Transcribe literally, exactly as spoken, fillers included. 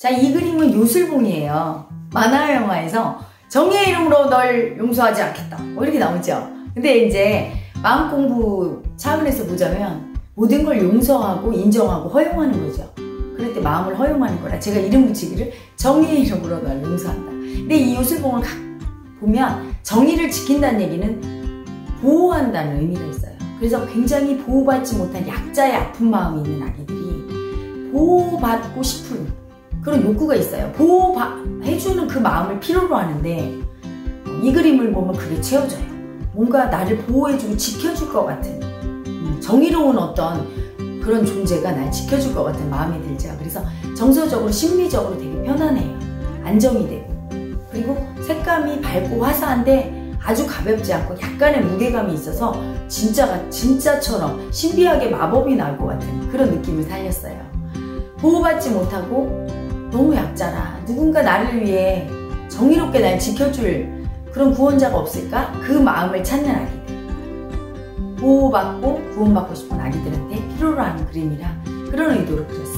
자, 이 그림은 요술봉이에요. 만화 영화에서 정의의 이름으로 널 용서하지 않겠다 뭐 이렇게 나오죠. 근데 이제 마음 공부 차원에서 보자면 모든 걸 용서하고 인정하고 허용하는 거죠. 그럴 때 마음을 허용하는 거라 제가 이름 붙이기를 정의의 이름으로 널 용서한다. 근데 이 요술봉을 보면 정의를 지킨다는 얘기는 보호한다는 의미가 있어요. 그래서 굉장히 보호받지 못한 약자의 아픈 마음이 있는 아기들이 보호받고 싶은 그런 욕구가 있어요. 보호해주는 그 마음을 필요로 하는데 이 그림을 보면 그게 채워져요. 뭔가 나를 보호해주고 지켜줄 것 같은 정의로운 어떤 그런 존재가 날 지켜줄 것 같은 마음이 들죠. 그래서 정서적으로 심리적으로 되게 편안해요. 안정이 되고 그리고 색감이 밝고 화사한데 아주 가볍지 않고 약간의 무게감이 있어서 진짜가 진짜처럼 신비하게 마법이 나올 것 같은 그런 느낌을 살렸어요. 보호받지 못하고 너무 약자라 누군가 나를 위해 정의롭게 날 지켜줄 그런 구원자가 없을까? 그 마음을 찾는 아기들, 보호받고 구원받고 싶은 아기들한테 필요로 하는 그림이라 그런 의도로 그렸어요.